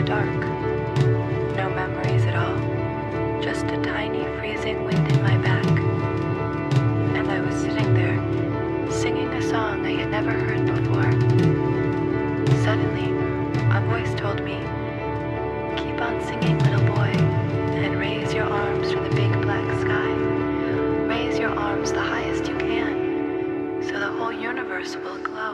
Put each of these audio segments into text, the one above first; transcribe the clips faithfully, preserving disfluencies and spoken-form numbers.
dark. No memories at all, just a tiny freezing wind in my back. And I was sitting there, singing a song I had never heard before. Suddenly, a voice told me, "Keep on singing, little boy, and raise your arms to the big black sky. Raise your arms the highest you can, so the whole universe will glow."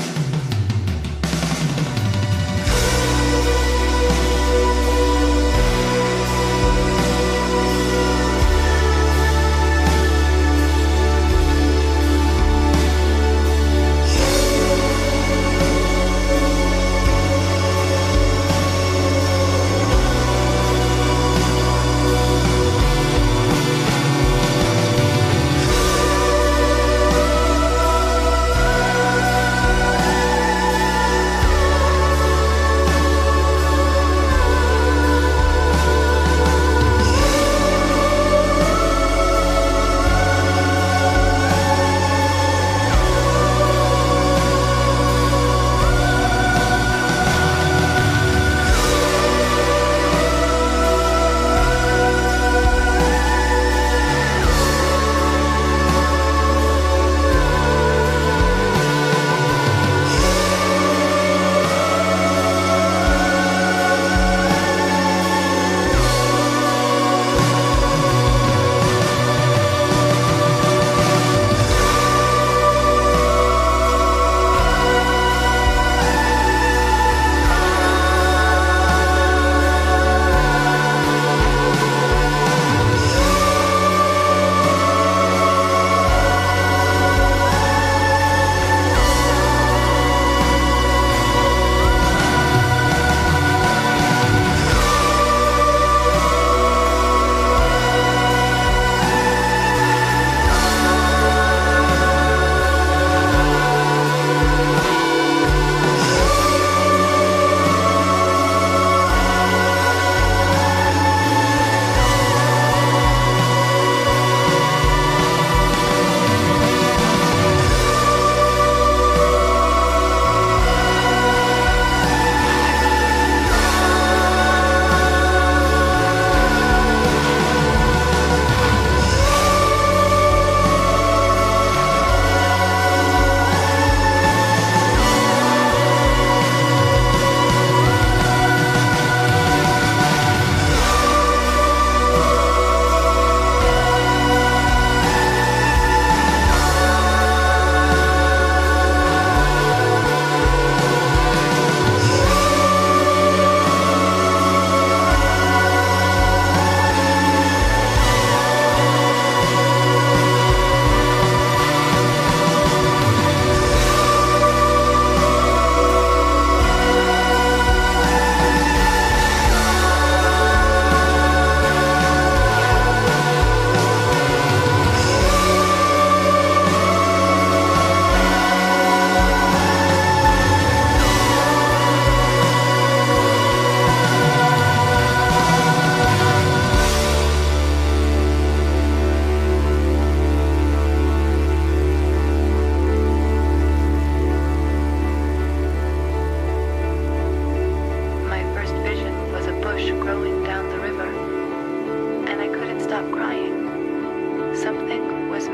Something was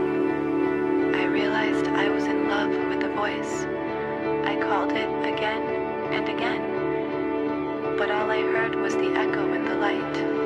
missing. I realized I was in love with the voice. I called it again and again, but all I heard was the echo in the light.